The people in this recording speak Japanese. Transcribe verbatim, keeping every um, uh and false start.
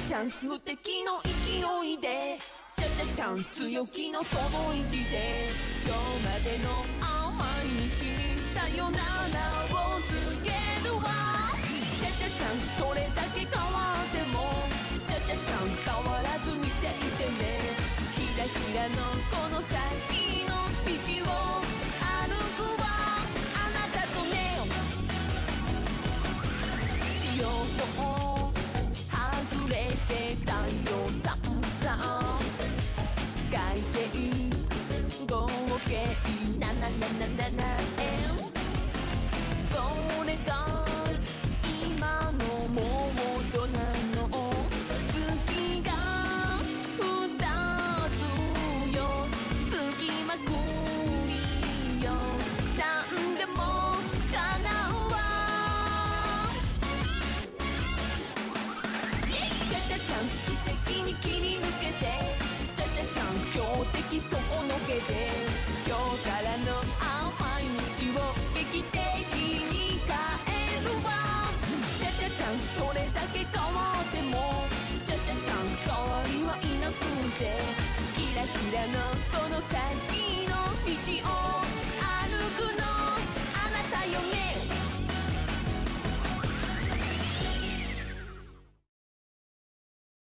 チャンス無敵の勢いでチャチャチャンス強気のその意気で今日までの甘い日にさよならを告げるわチャチャチャンスどれだけ変わってもチャチャチャンス変わらず見ていてねひらひらのこの先の道を歩くわあなたとね両方外れてたよさんさん会計合計ななななななえんこれが今のモードなの月がふたつよつきまくりよなんでも叶うわチャチャチャンス奇跡に切り抜けてチャチャチャンス強敵そこのけで